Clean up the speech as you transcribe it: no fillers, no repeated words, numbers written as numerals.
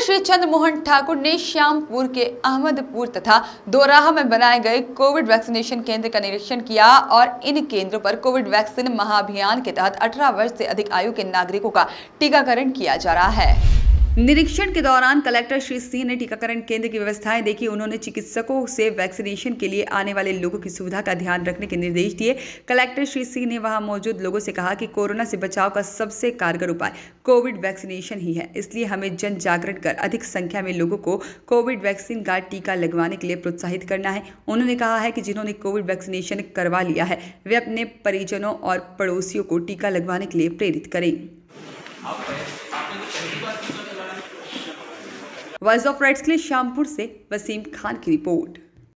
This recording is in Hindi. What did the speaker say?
श्री चंद्रमोहन ठाकुर ने श्यामपुर के अहमदपुर तथा दोराहा में बनाए गए कोविड वैक्सीनेशन केंद्र का निरीक्षण किया और इन केंद्रों पर कोविड वैक्सीन महाअभियान के तहत 18 वर्ष से अधिक आयु के नागरिकों का टीकाकरण किया जा रहा है। निरीक्षण के दौरान कलेक्टर श्री सिंह ने टीकाकरण केंद्र की व्यवस्थाएं देखी। उन्होंने चिकित्सकों से वैक्सीनेशन के लिए आने वाले लोगों की सुविधा का ध्यान रखने के निर्देश दिए। कलेक्टर श्री सिंह ने वहां मौजूद लोगों से कहा कि कोरोना से बचाव का सबसे कारगर उपाय कोविड वैक्सीनेशन ही है, इसलिए हमें जन जागरण कर अधिक संख्या में लोगों को कोविड वैक्सीन का टीका लगवाने के लिए प्रोत्साहित करना है। उन्होंने कहा है कि जिन्होंने कोविड वैक्सीनेशन करवा लिया है वे अपने परिजनों और पड़ोसियों को टीका लगवाने के लिए प्रेरित करें। वॉइस ऑफ राइट्स के लिए श्यामपुर से वसीम खान की रिपोर्ट।